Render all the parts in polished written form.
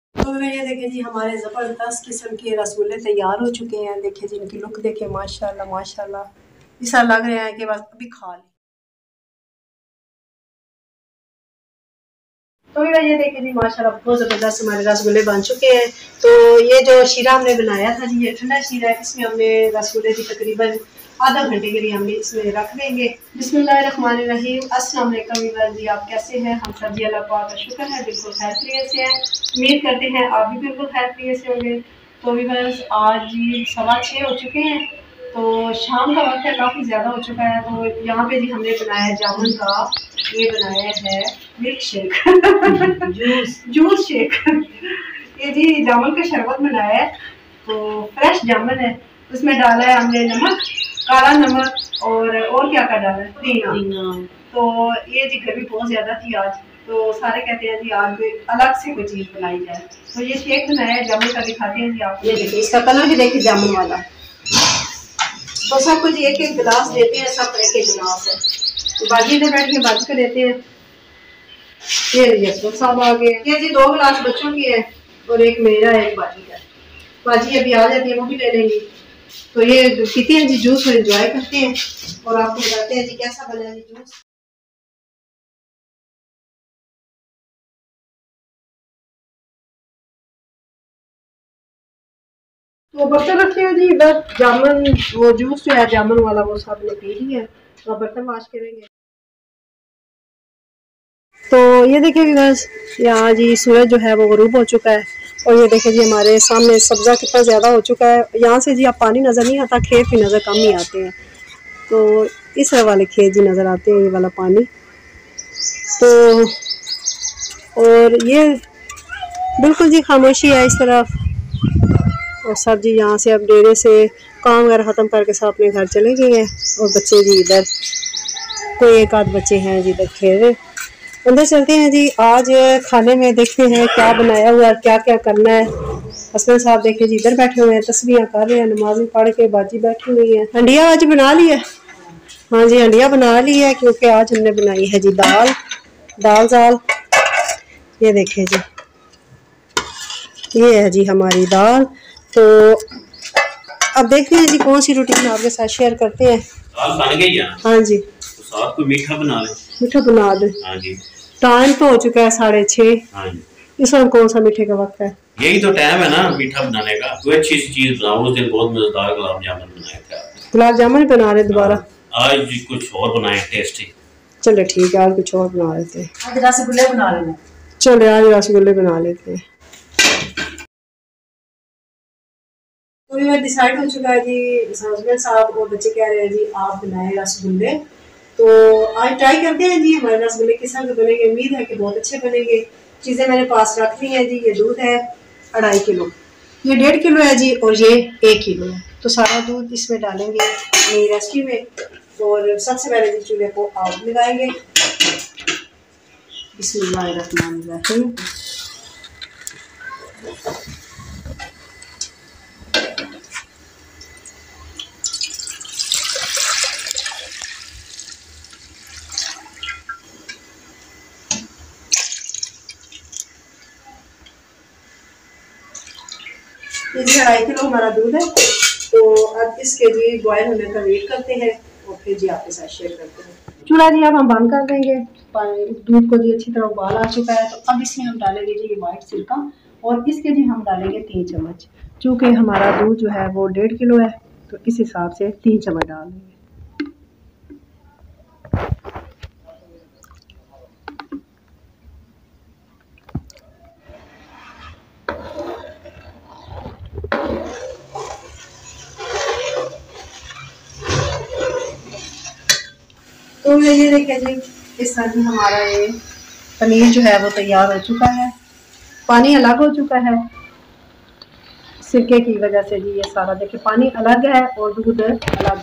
तो ये देखिए जी हमारे ज़बरदस्त किस्म के रसगुल्ले तैयार हो चुके हैं। देखिए जी इनकी लुक देखिए माशाल्लाह माशाल्लाह ऐसा लग रहा है कि बस अभी खा लें। तो ये देखिए जी माशाल्लाह बहुत ज़बरदस्त हमारे रसगुल्ले बन चुके हैं। तो ये जो शीरा हमने बनाया था जी ये ठंडा शीरा है। इसमें हमने रसगुल्ले की तकरीबन आधा घंटे के लिए हमने इसमें रख देंगे। बिस्मिल्लाहिर्रहमानिर्रहीम। अस्सलाम वालेकुम व्यूअर्स जी, आप कैसे हैं? हम सब जी अल्लाह पाक का शुक्र है बिल्कुल खैरियत से हैं। उम्मीद करते हैं आप भी बिल्कुल खैरियत से होंगे। तो व्यूअर्स आज जी 6:15 हो चुके हैं। तो शाम का वक्त है, काफ़ी ज़्यादा हो चुका है। तो यहाँ पे जी हमने बनाया जामुन का, ये बनाया है मिल्क शेक जूस शेक। ये जी जामुन का शरबत बनाया है। तो फ्रेश जामुन है, उसमें डाला है हमने नमक, काला नमक और क्या क्या डाला है, पुदीना। तो ये जी गर्मी बहुत ज्यादा थी आज, तो सारे कहते हैं जी आज अलग से कोई चीज बनाई जाए। तो ये शेक बनाया है जामुन का, दिखाते हैं जी आप। ये देखिए इसका कलर भी देखिए जामुन वाला। तो सब कुछ एक एक गिलास देते हैं, सब एक एक गिलास है। तो बाजी इधर बैठ के बाजी को देते हैं। ये लीजिए सब आ गए। ये जी 2 गिलास बच्चों की है और एक मेरा है, एक बाजी का। बाजी अभी आ जाती है, वो भी ले लेंगी। तो ये पीते हैं जी जूस और एंजॉय करते हैं और आपको बताते हैं जी कैसा बना है जूस। तो बर्तन रखे हैं जी इधर, जामुन वो जूस जो है जामुन वाला वो सब ने पी लिया है। तो बर्तन वाश करेंगे। तो ये देखिए बस यहाँ जी सूरज जो है वो गरूब हो चुका है। और ये देखिए जी हमारे सामने सब्जा कितना ज़्यादा हो चुका है। यहाँ से जी अब पानी नज़र नहीं आता, खेत भी नज़र कम ही आते हैं। तो इस वाले खेत जी नज़र आते हैं, ये वाला पानी। तो और ये बिल्कुल जी खामोशी है इस तरफ। और सब जी यहाँ से अब डेरे से काम वगैरह ख़त्म करके सब अपने घर चले गए हैं। और बच्चे जी इधर, कोई एक आध बच्चे हैं जी इधर खेल रहे। अंदर चलते हैं जी, आज खाने में देखते हैं क्या बनाया हुआ है, क्या क्या करना है। असलम साहब देखिए जी इधर बैठे हुए हैं, तस्बीहां कर रहे हैं, नमाज़ें पढ़ के बाजी बैठी हुई है। हंडिया आज बना ली है। हाँ जी हंडिया बना ली है, क्योंकि आज हमने बनाई है जी दाल दाल। ये देखिए जी ये है जी हमारी दाल। तो अब देखते हैं जी कौन सी रूटीन आपके साथ शेयर करते हैं। दाल बन गई है। हाँ जी, तो साथ को मीठा बना ले। मीठा बना दे। हाँ जी। टाइम तो हो चुका है 6:30। हाँ जी। इस वक्त कौन सा मीठे का वक्त है? यही तो टाइम है ना मीठा बनाने का। कोई अच्छी सी चीज बनाओ। उस दिन बहुत मजेदार गुलाब जामुन बनाए थे आपने। गुलाब जामुन बना रहे दोबारा? आज कुछ और बनाए टेस्टी। चलो ठीक है, आज कुछ और बना लेते हैं। आज रसगुल्ले बना लेते हैं। चलो आज रसगुल्ले बना लेते हैं। तो ये डिसाइड हो चुका है जी, हस्बैंड साहब और बच्चे कह रहे हैं जी आप बनाए रसगुल्ले। तो आज ट्राई करते हैं जी हमारे रसगुल्ले किस तरह के बनेंगे। उम्मीद है कि बहुत अच्छे बनेंगे। चीज़ें मेरे पास रख ली हैं जी। ये दूध है 2.5 किलो, ये 1.5 किलो है जी, और ये 1 किलो है। तो सारा दूध इसमें डालेंगे अपनी रेसिपी में। और सबसे पहले जी चूल्हे को आग लगाएंगे। बिस्मिल्लाहिर्रहमानिर्रहीम। ये 2.5 किलो हमारा दूध है। तो अब इसके जी बॉयल होने का वेट करते हैं और फिर जी आपके साथ शेयर करते हैं। चूल्हा जी अब हम बंद कर देंगे। दूध को जी अच्छी तरह उबाल आ चुका है। तो अब इसमें हम डालेंगे जी ये वाइट सिरका, और इसके जी हम डालेंगे 3 चम्मच। चूँकि हमारा दूध जो है वो 1.5 किलो है, तो इस हिसाब से 3 चम्मच डाल देंगे। तो ये देखिए जी इस तरह की हमारा ये पनीर जो है वो तैयार हो चुका है। पानी अलग हो चुका है सिरके की वजह से जी। ये सारा देखिए पानी अलग है और दूध अलग।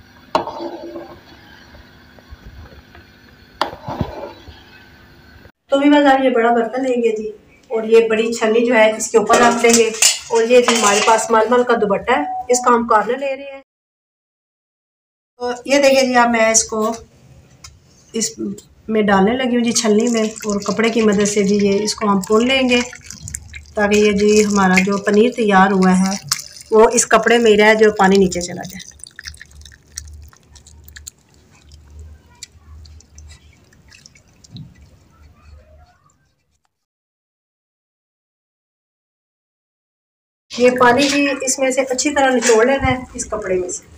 तो भी बस आप ये बड़ा बर्तन लेंगे जी, और ये बड़ी छन्नी जो है इसके ऊपर रख देंगे। और ये जी हमारे पास मलमल का दुपट्टा है, इसका हम कॉर्नर ले रहे हैं। तो ये देखिए जी अब मैं इसको इस में डालने लगी हूँ जी छलनी में, और कपड़े की मदद से जी ये इसको हम खोल लेंगे। ताकि ये जी हमारा जो पनीर तैयार हुआ है वो इस कपड़े में ही रहे, जो पानी नीचे चला जाए। ये पानी जी इसमें से अच्छी तरह निचोड़ लेना है इस कपड़े में से।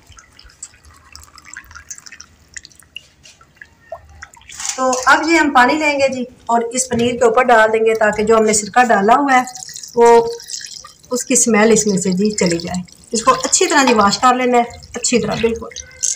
तो अब जी हम पानी लेंगे जी और इस पनीर के ऊपर डाल देंगे ताकि जो हमने सिरका डाला हुआ है वो उसकी स्मेल इसमें से जी चली जाए। इसको अच्छी तरह जी वॉश कर लेना है, अच्छी तरह बिल्कुल।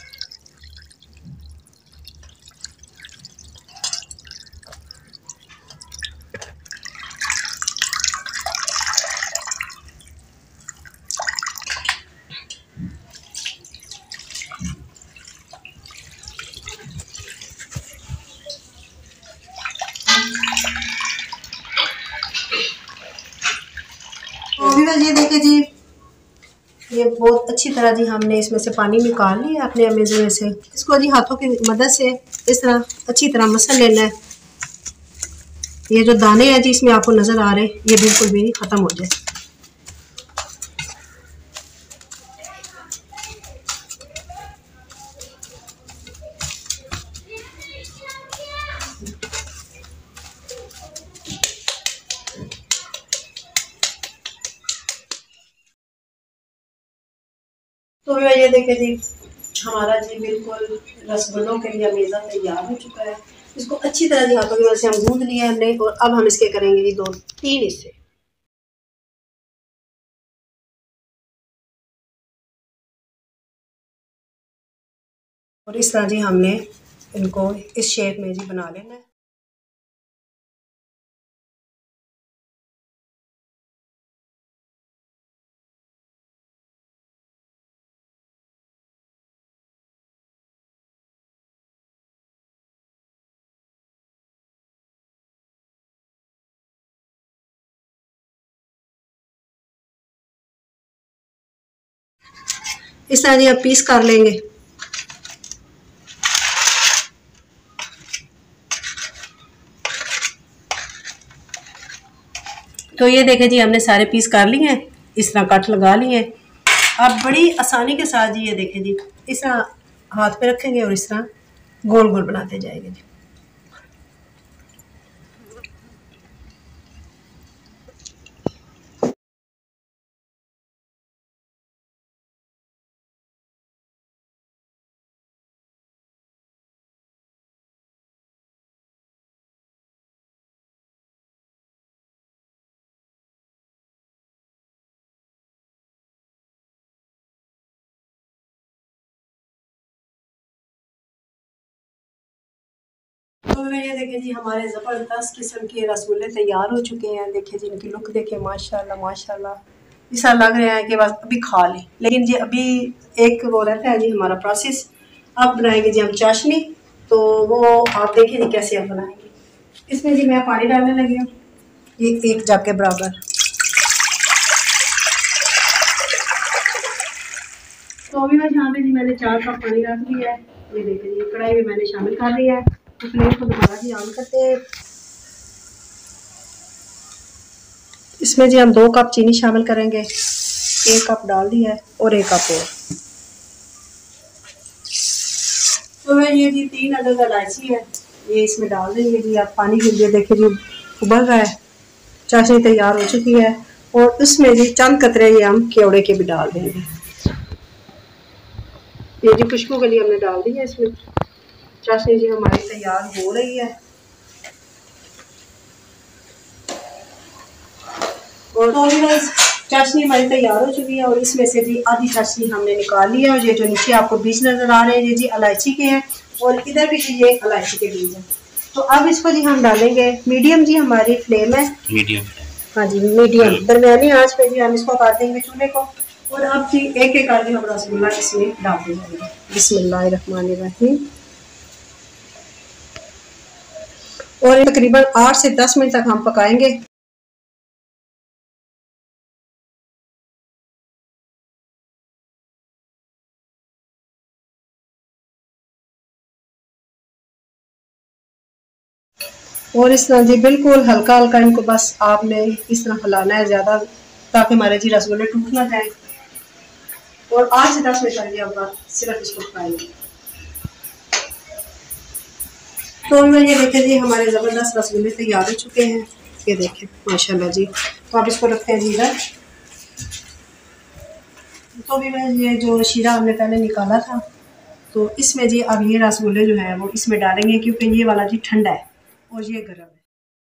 तो अभी ये देखिए जी, ये बहुत अच्छी तरह जी हमने इसमें से पानी निकाल लिया अपने अमेज़न में से। इसको जी हाथों की मदद से इस तरह अच्छी तरह मसल लेना है। ये जो दाने हैं जी इसमें आपको नज़र आ रहे हैं, ये बिल्कुल भी ख़त्म हो जाए। तो ये देखिए जी, हमारा जी बिल्कुल रसगुल्लों के लिए मेज़ा तैयार हो चुका है। इसको अच्छी तरह जी हाथों की मदद से हम गूंद लिया हमने और अब हम इसके करेंगे जी 2-3 हिस्से। और इस तरह जी हमने इनको इस शेप में जी बना लेना है। इस तरह जी अब पीस कर लेंगे। तो ये देखें जी हमने सारे पीस कर लिए हैं, इस तरह कट लगा लिए हैं। आप बड़ी आसानी के साथ जी ये देखें जी, इस तरह हाथ पे रखेंगे और इस तरह गोल गोल बनाते जाएंगे जी। तो ये देखें जी हमारे ज़बरदस्त किस्म के रसगुल्ले तैयार हो चुके हैं। देखिए जी इनकी लुक देखें, माशाल्लाह माशाल्लाह। ऐसा लग रहा है कि बस अभी खा लें, लेकिन जी अभी एक वो रहता है जी हमारा प्रोसेस। अब बनाएंगे जी हम चाशनी, तो वो आप देखिए जी कैसे आप बनाएंगे। इसमें जी मैं पानी डालने लगी हूँ, ये 1 जग के बराबर। तो अभी बस यहाँ पे जी मैंने 4 कप पानी रख लिया है। ये देखिए जी कढ़ाई में मैंने शामिल कर लिया है। तो फ्लेम को दोबारा जी ऑन करते हैं। इसमें जी हम 2 कप चीनी शामिल करेंगे, 1 कप डाल दिया है और 1 कप और। तो ये जी 3 अदद इलायची है, ये इसमें डाल देंगे जी। आप पानी के लिए देखिए जी उबल रहा है, चाशनी तैयार हो चुकी है। और उसमें जी चंद कतरे ये हम केवड़े के भी डाल देंगे। ये जी खुशबू के लिए हमने डाल दी है इसमें। चाशनी जी हमारी तैयार हो रही है। और तो बस चाशनी हमारी तैयार हो चुकी है और इसमें से भी आधी चाशनी हमने निकाल लिया। और ये जो नीचे आपको बीज नजर आ रहे हैं ये जी इलायची के हैं और इधर भी ये इलायची के बीज हैं। तो अब इसको जी हम डालेंगे, मीडियम जी हमारी फ्लेम है, मीडियम, हाँ जी मीडियम दरमियानी आंच पे जी हम इसको काट देंगे चूल्हे को। और अब जी एक एक आदमी हम रसगुल्ला इसमें डाल देंगे। बिस्मिल्लाहिर्रहमानिर्रहीम। और तकरीबन 8 से 10 मिनट तक हम पकाएंगे। और इस तरह जी बिल्कुल हल्का हल्का इनको बस आपने इस तरह फैलाना है ज़्यादा, ताकि हमारे जी रसगुल्ले टूट ना जाए। और 8 से 10 मिनट तक आप सिर्फ इसको पकाएंगे। तो ये देखें जी हमारे ज़बरदस्त रसगुल्ले तैयार हो चुके हैं, ये देखें माशाल्लाह जी। तो आप इसको रखते हैं जी इधर। तो भी मैं ये जो शीरा हमने पहले निकाला था, तो इसमें जी अब ये रसगुल्ले जो है वो इसमें डालेंगे, क्योंकि ये वाला जी ठंडा है और ये गर्म है।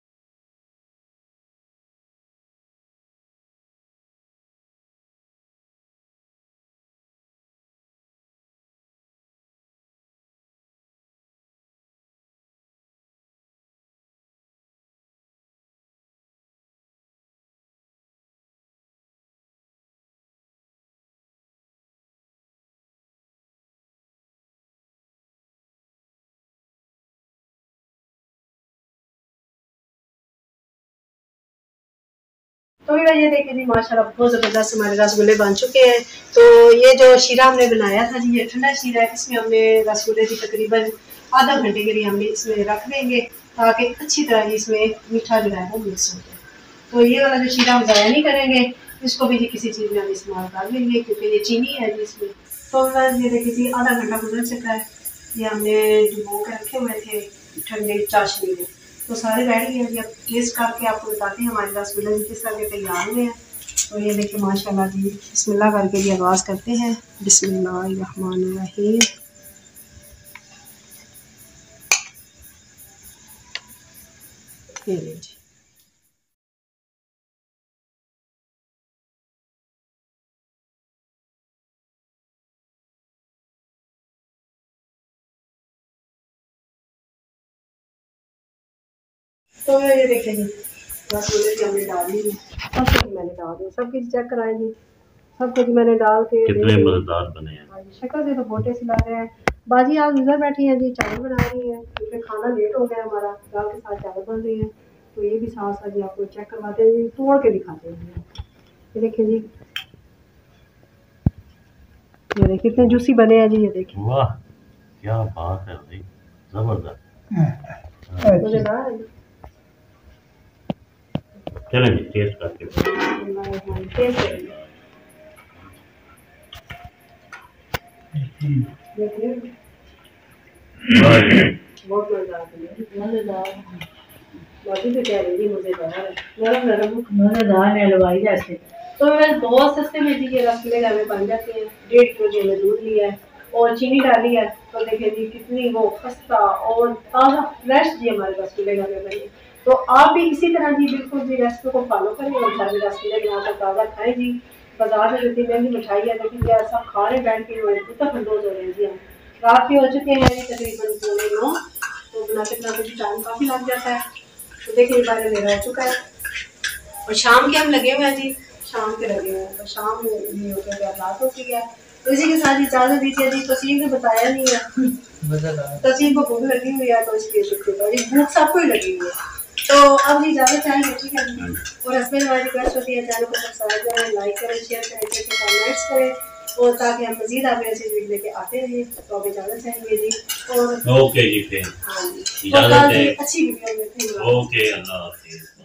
तो भैया ये देखिए जी माशाल्लाह बहुत ज़बरदस्त हमारे रसगुल्ले बन चुके हैं। तो ये जो शीरा हमने बनाया था जी, ये ठंडा शीरा है। इसमें हमने रसगुल्ले की तकरीबन आधा घंटे के लिए हमने इसमें रख देंगे, ताकि अच्छी तरह इसमें मीठा जो है वो मिक्स हो जाए। तो ये वाला जो शीरा हम ज़ाया नहीं करेंगे, इसको भी जी किसी चीज़ में हम इस्तेमाल कर लेंगे, क्योंकि ये चीनी है जी इसमें। तो ये देखिए जी आधा घंटा गुजर चुका है, ये हमने डुबो के रखे हुए थे ठंडे चाशनी में। तो सारे रेडी हैं जी, अब टेस्ट करके आपको बताते हैं हमारे रसगुल्ले किस तरह के तैयार हुए हैं। तो ये देखिए माशाल्लाह जी, बिस्मिल्लाह करके जी आगाज़ करते हैं। बिस्मिल्लाहिर्रहमानिर्रहीम। ये जी तो ये देखिए जी रसगुल्ले की हमने डाल दी, सब कुछ मैंने डाल दिया, सब कुछ चेक कराएं जी, सब कुछ मैंने डाल के। कितने मजेदार बने हैं। शक्ल से तो बोटे से लग रहे हैं। बाजी आज इधर बैठी हैं जी, चावल बना रही है, क्योंकि खाना लेट हो गया हमारा, दाल के साथ चावल बन रही है। तो ये भी साथ साथ जी आपको चेक करवाते हैं जी, तोड़ के दिखाते हैं। ये देखिए जी, ये देखिए कितने जूसी बने हैं जी, ये देखिए। वाह क्या बात है भाई, जबरदस्त। मजेदार है। चलें जी टेस्ट करके बहुत मजेदार बाकी तो कह रही मजेदार है, नरम नरम मजेदार है हलवाई जैसे। तो मैं बहुत सस्ते में जी ये रसगुल्ले हमें बन जाते हैं। 1.5 किलो जी हमने दूध लिया है और चीनी डाली है। तो देखिए जी कितनी वो खस्ता और ताज़ा फ्रेश जी हमारे रसगुल्ले हमें बने। तो आप भी इसी तरह जी बिल्कुल जी रेसिपी को फॉलो करें और घर में रसगुल्ले बनाकर ताज़ा खाएं जी। बाजार में जितनी महंगी मिठाई है, लेकिन ये सब खा रहे बैठ के कितना खंडोज हो रहे हैं जी। हम रात के हो चुके हैं जी तकरीबन 9:15, तो बनाते बनाते भी टाइम काफ़ी लग जाता है। तो देखिए बारे मेरा हो चुका है और शाम के हम लगे हुए हैं जी, शाम के लगे हुए हैं। तो शाम ये हो गया, रात हो चुकी है। तो इसी के साथ इजाज़त दीजिए जी। तसीम ने बताया नहीं है, तसीम को भूख लगी हुई है, तो इसलिए शुक्रिया जी, भूख सबको ही लगी हुई है। तो अब जी इजाज़त चाहेंगे, ठीक है जी। और हस्बैंड हमारी रिक्वेस्ट होती है चैनल को सब्सक्राइब करें, लाइक करें, शेयर करें, कमेंट्स करें, और ताकि हम मज़ीद आप ऐसी वीडियो लेके आते रहें। तो अब इजाज़त चाहेंगे जी। और ओके जी, फिर हाँ जी, इजाज़त है। अच्छी वीडियो में। ओके, अल्लाह हाफिज़।